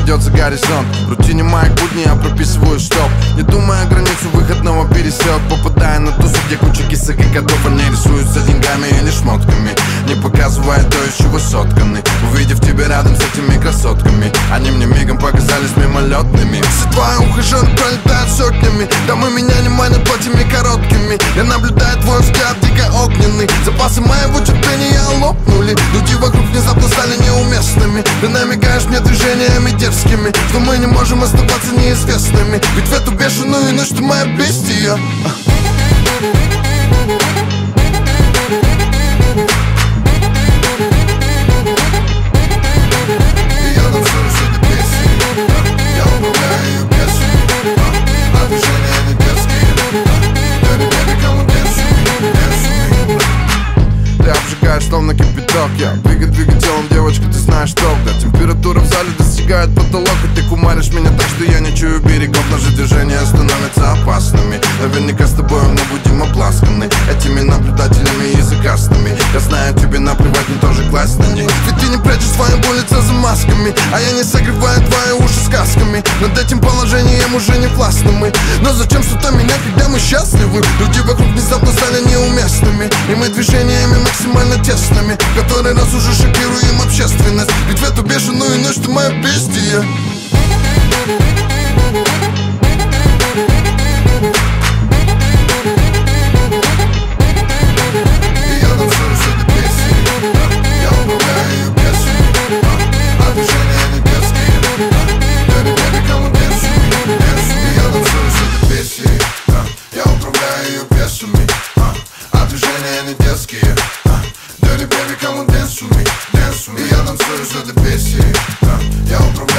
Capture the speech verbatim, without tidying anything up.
идет за горизонт. В рутине моих будней я прописываю стоп, не думая о границу выходного пересек. Попадая на тусу, где куча кисок и котов. Они рисуются деньгами или шмотками, не показывая то, из чего сотканы. Увидев тебя рядом с этими красотками, они мне мигом показались мимолетными. Все твои ухажеры пролетают сотнями, домы меня не манят платьями короткими. Я наблюдаю твой взгляд дико огненный. Запасы моего терпения лопнули, люди вокруг внезапно стали неуместными. Ты намекаешь мне движениями дерзкими, что мы не можем оставаться неизвестными. Ведь в эту бешеную ночь ты моя бестия. Словно кипяток, я двигаю, двигаю телом, девочка, ты знаешь что, когда температура в зале достигает потолок, и ты кумаришь меня так, что я не чую берегов. Наши движения становятся опасными, наверняка с тобой мы будем обласканы этими наблюдателями языкастыми. Я знаю, тебе наплевать, мне тоже класть на них, ведь ты не прячешь свою боль лица за масками, а я не согреваю твои уши сказками. Над этим положением уже не властны мы, но зачем что-то менять, когда мы счастливы? Люди вокруг внезапно стали неуместными, и мы движениями максимально тесными, который раз уже шокируем общественность. Ведь в эту бешеную ночь ты моя бестия. И я танцую с этой песней, я управляю ее песней, а движения не детские. Dirty baby, come and dance with me, dance with me. И я танцую с этой песней, я управляю ее песнями, а движения не детские. Dirty baby, come and dance with me, dance with me. И я танцую с этой песней, я управляю